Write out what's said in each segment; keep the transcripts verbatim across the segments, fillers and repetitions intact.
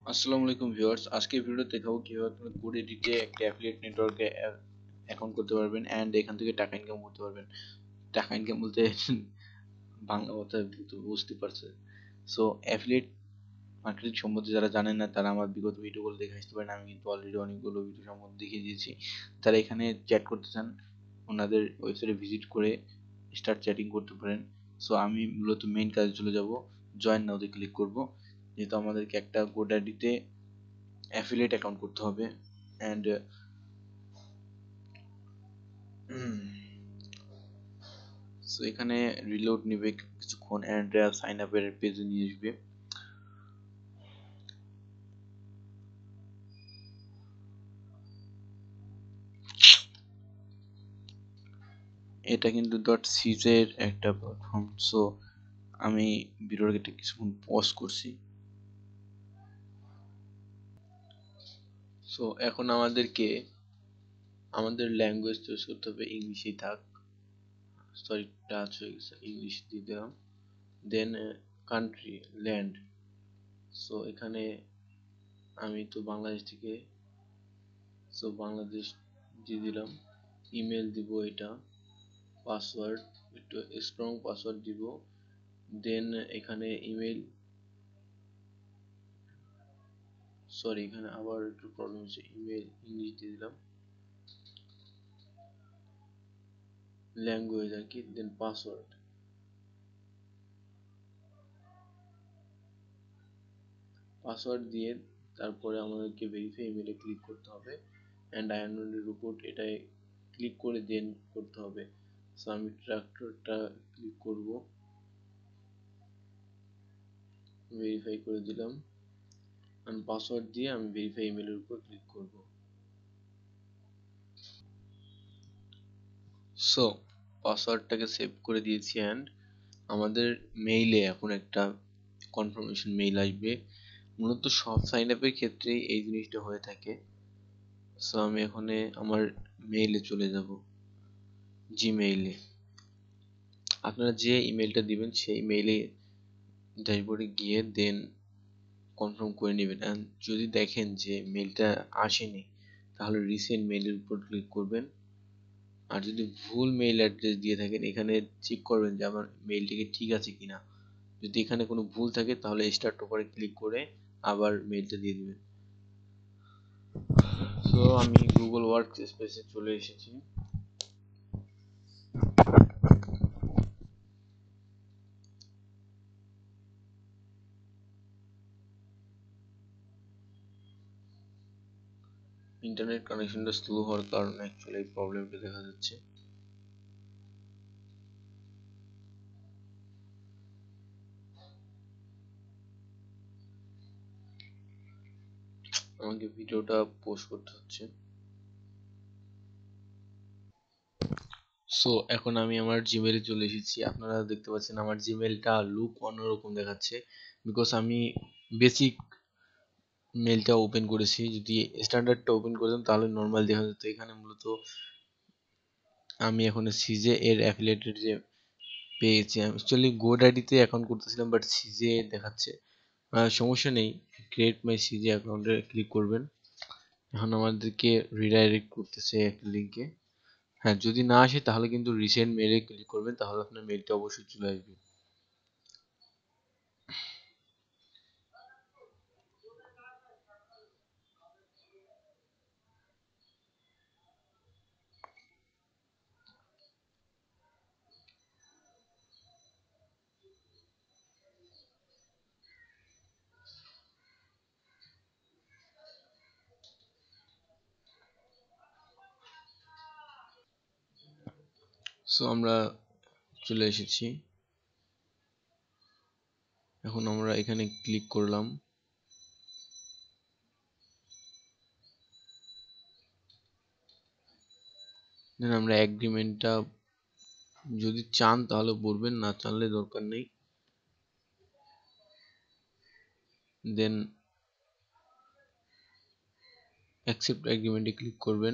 আসসালামু আলাইকুম ভিউয়ার্স, আজকের ভিডিওতে দেখাবো কিভাবে আপনি গোডেডিতে একটা অ্যাফিলিয়েট নেটওয়ার্কে অ্যাকাউন্ট করতে পারবেন এন্ড এখান থেকে টাকা ইনকাম করতে পারবেন। টাকা ইনকাম বলতে বাংলা কথায় বুঝতে বুঝতে পারছে। সো অ্যাফিলিয়েট মার্কেটিং সম্বন্ধে যারা জানেন না তারা আমার বিগত ভিডিওগুলো দেখে আসতে পারেন। আমি কিন্তু অলরেডি অনেকগুলো ভিডিও সম্বন্ধে দেখিয়ে দিয়েছি। যারা এখানে চ্যাট করতে চান ওনাদের ওয়েবসাইটে ভিজিট করে স্টার্ট চ্যাটিং করতে পারেন। সো আমি মূলত মেইন কাজে চলে যাব, জয়েন নাওতে ক্লিক করব, যেহেতু আমাদেরকে একটা গোডাডিতে অ্যাফিলিয়েট অ্যাকাউন্ট করতে হবে। অ্যান্ড সো এখানে রিলোড নেবে কিছুক্ষণ অ্যান্ড সাইন আপের পেজে নিয়ে আসবে। এটা কিন্তু ডট সিজের একটা প্ল্যাটফর্ম। সো আমি ভিডিওটা কিছুক্ষণ পজ করছি। সো এখন আমাদেরকে আমাদের ল্যাঙ্গুয়েজ চুজ করতে হবে, ইংলিশেই থাক, সরি টাচ হয়ে গেছে, ইংলিশ দিয়ে দিলাম। দেন কান্ট্রি, ল্যান্ড। সো এখানে আমি তো বাংলাদেশ থেকে, সো বাংলাদেশ দিয়ে দিলাম। ইমেল দিব, এটা পাসওয়ার্ড একটু স্ট্রং পাসওয়ার্ড দিব। দেন এখানে ইমেল, সরি এখানে আবার একটু প্রবলেম হচ্ছে, ইমেল ইংলিশ দিয়ে দিলাম, ল্যাঙ্গুয়েজ আর কি। দেন পাসওয়ার্ড, পাসওয়ার্ড দিয়ে তারপরে আমাদেরকে ভেরিফাই ইমেলে ক্লিক করতে হবে অ্যান্ড আইএনওডি রিপোর্ট এটাই ক্লিক করে দেন করতে হবে। সো আমি ট্রাক্টরটা ক্লিক করব, ভেরিফাই করে দিলাম, আমি পাসওয়ার্ড দিয়ে আমি ভেরিফাই ইমেলের উপর ক্লিক করব। সো পাসওয়ার্ডটাকে সেভ করে দিয়েছি অ্যান্ড আমাদের মেইলে এখন একটা কনফার্মেশন মেইল আসবে। মূলত সব সাইন আপের ক্ষেত্রেই এই জিনিসটা হয়ে থাকে। সো আমি এখানে আমার মেইলে চলে যাব, জিমেইলে। আপনারা যে ইমেলটা দিবেন সেই মেইলে ড্যাশবোর্ডে গিয়ে দেন কনফার্ম করে নেবেন। অ্যান্ড যদি দেখেন যে মেইলটা আসেনি তাহলে রিসেন্ট মেইলের উপর ক্লিক করবেন। আর যদি ভুল মেইল অ্যাড্রেস দিয়ে থাকেন এখানে চেক করবেন যে আমার মেইলটা কি ঠিক আছে কিনা। যদি এখানে কোনো ভুল থাকে তাহলে স্টার্ট উপরে ক্লিক করে আবার মেইলটা দিয়ে দিবেন। সো আমি গুগল ওয়ার্ক স্পেসে চলে এসেছি। ইন্টারনেট কানেকশনটা স্লো হওয়ার কারণে অ্যাকচুয়ালি এই প্রবলেমটা দেখা যাচ্ছে। আমাকে ভিডিওটা পোস্ট করতে হচ্ছে। সো এখন আমি আমার জিমেইলে চলে এসেছি। আপনারা দেখতে পাচ্ছেন আমার জিমেইলটা লুক অন্যরকম দেখাচ্ছে, বিকজ আমি বেসিক মেইলটা ওপেন করেছি। যদি স্ট্যান্ডার্ডটা ওপেন করতাম তাহলে নর্মাল দেখা যেত। এখানে মূলত আমি এখন সিজে এর অ্যাফিলিয়েটেড যে পেয়েছি, আমি অ্যাকচুয়ালি গোডাডিতে অ্যাকাউন্ট করতেছিলাম বাট সিজে দেখাচ্ছে। আহ, সমস্যা নেই, ক্রিয়েট মাই সিজে অ্যাকাউন্টে ক্লিক করবেন। এখন আমাদেরকে রিডাইরেক্ট করতেছে একটা লিঙ্কে। হ্যাঁ, যদি না আসে তাহলে কিন্তু রিসেন্ট মেইলে ক্লিক করবেন, তাহলে আপনার মেইলটা অবশ্যই চলে আসবে। সো আমরা চলে এসেছি। এখন আমরা এখানে ক্লিক করলাম। দেন আমরা এগ্রিমেন্টটা যদি চান তাহলে পড়বেন, না চাইলে দরকার নেই। দেন অ্যাকসেপ্ট এগ্রিমেন্টে ক্লিক করবেন।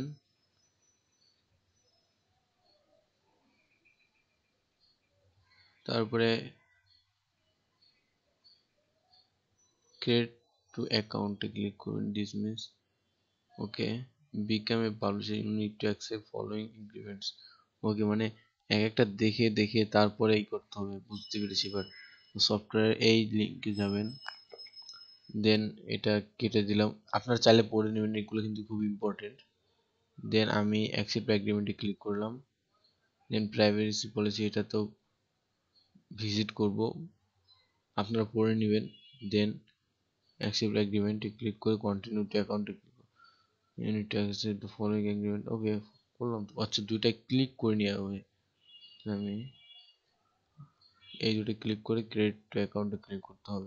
তারপরে ক্রিয়েট টু অ্যাকাউন্টে ক্লিক করবেন, dismiss. Okay, become a publisher you need to accept following agreements. Okay, মানে এক একটা দেখে দেখে তারপরে এই করতে হবে, বুঝতে পেরেছি। এবার সফটওয়্যার এই লিঙ্কে যাবেন, দেন এটা কেটে দিলাম। আপনারা চাইলে পড়ে নেবেন, এগুলো কিন্তু খুব ইম্পর্টেন্ট। দেন আমি অ্যাকসেপ্ট এগ্রিমেন্টে ক্লিক করলাম। দেন প্রাইভেসি পলিসি, এটা তো ভিজিট করব, আপনারা পড়ে নেবেন। দেন অ্যাকসেপ্ট এগ্রিমেন্টে ক্লিক করে কন্টিনিউ টু অ্যাকাউন্টে ক্লিক করব, you need to accept the following agreement. Okay, করলাম তো। আচ্ছা, দুইটা ক্লিক করে নিয়ে হবে, আমি এই দুটো ক্লিক করে ক্রেডিট টু অ্যাকাউন্টে ক্লিক করতে হবে।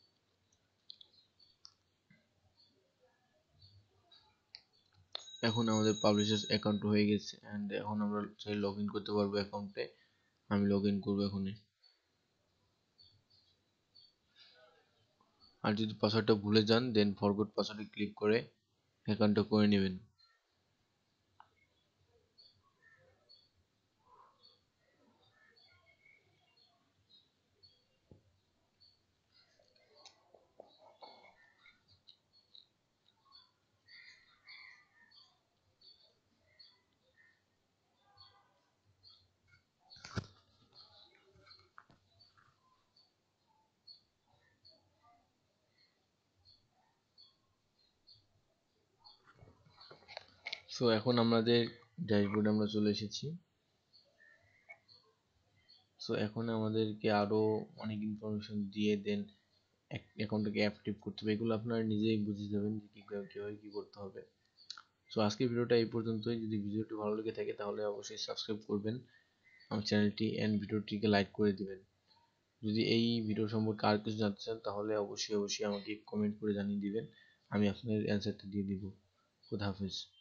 এখন আমাদের পাবলিশার্স অ্যাকাউন্ট হয়ে গেছে, অ্যান্ড এখন আমরা চাই লগ ইন করতে পারবো অ্যাকাউন্টে। আমি লগ ইন করবো এখনই। আর যদি পাসওয়ার্ডটা ভুলে যান, দেন ফরগট পাসওয়ার্ডে ক্লিক করে অ্যাকাউন্টটা করে নেবেন। সো এখন আমাদের ড্যাশবোর্ডে আমরা চলে এসেছি। সো এখন আমাদেরকে আরো অনেক ইনফরমেশন দিয়ে দেন অ্যাকাউন্টটাকে অ্যাক্টিভ করতে হবে। এগুলো আপনারা নিজেই বুঝে যাবেন যে কীভাবে কীভাবে কী করতে হবে। সো আজকের ভিডিওটা এই পর্যন্তই। যদি ভিডিওটি ভালো লেগে থাকে তাহলে অবশ্যই সাবস্ক্রাইব করবেন আমার চ্যানেলটি, অ্যান্ড ভিডিওটিকে লাইক করে দিবেন। যদি এই ভিডিও সম্পর্কে আর কিছু জানতে চান তাহলে অবশ্যই অবশ্যই আমাকে কমেন্ট করে জানিয়ে দিবেন, আমি আপনাদের অ্যান্সারটা দিয়ে দিব। খুদা হাফেজ।